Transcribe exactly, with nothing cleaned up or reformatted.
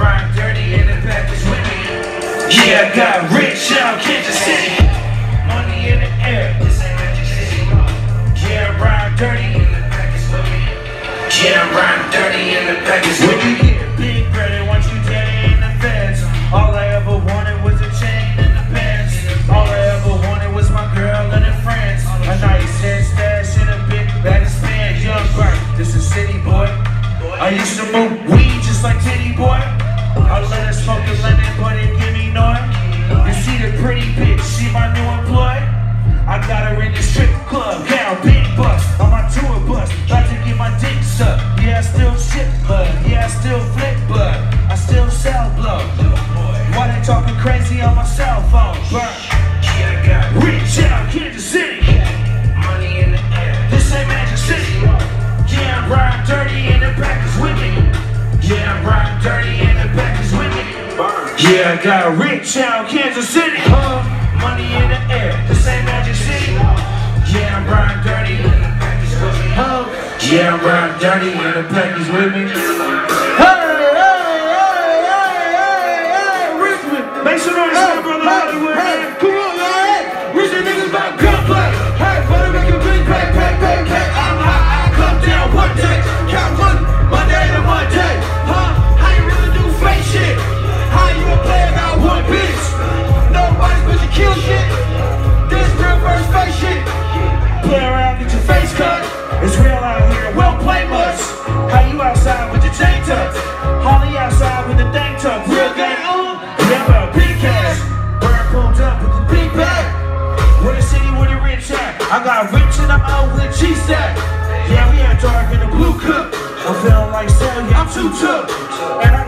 ride dirty in the package with me. Yeah, I got rich out Kansas City. Money in the air, this ain't Magic City. Yeah, I ride dirty in the package with me. Yeah, I ride dirty in the package with me. When you get big credit, once you dead in the feds. All I ever wanted was a chain and the pants. All I ever wanted was my girl and her friends. A nice head stash and a big bag of spans. Young Bert, this is city boy. I used to move weed just like Titty Boy. I let her smoke the lemon, but it give me noise. You see the pretty bitch, she my new employee. I got her in the strip club, now big bus. On my tour bus, about to get my dick sucked. Yeah, I still ship bud, yeah, I still flip bud. I still sell blow. Why they talking crazy on my cell phone? Burn. Yeah, I got rich out Kansas City. Money in the air, this ain't Magic City. Yeah, I ride dirty in the packers with me. Yeah, I ride dirty in the packers with me. Yeah, I got rich out Kansas City. Uh, money in the air, this ain't Magic City. Yeah, I ride dirty in the packers with me. Uh, yeah, I ride dirty in the packers with me. Hey, hey, hey, hey, hey, hey, Richmond. Make some noise for my brother Hollywood. Hey, come on, man. Richmond niggas about gunplay. Hey, better make a big pay, pay, pay, pay. I'm hot. Come down one day, count money, Monday to Monday. Huh? How you really do fake shit? How you a player got one bitch? Nobody's but you kill shit. This real first fake shit. Play around, get your face cut. It's real out here, well play much. How you outside with your tank tucks? Holly outside with the dank tuck. Real gang on, yeah, about big cash. Bird pulled up with the big bag. We're the city where the rich at. I got rich and I'm out with a cheese stack. Yeah, we had dark in the blue cup. I'm feeling like Sally, I'm too tough. And I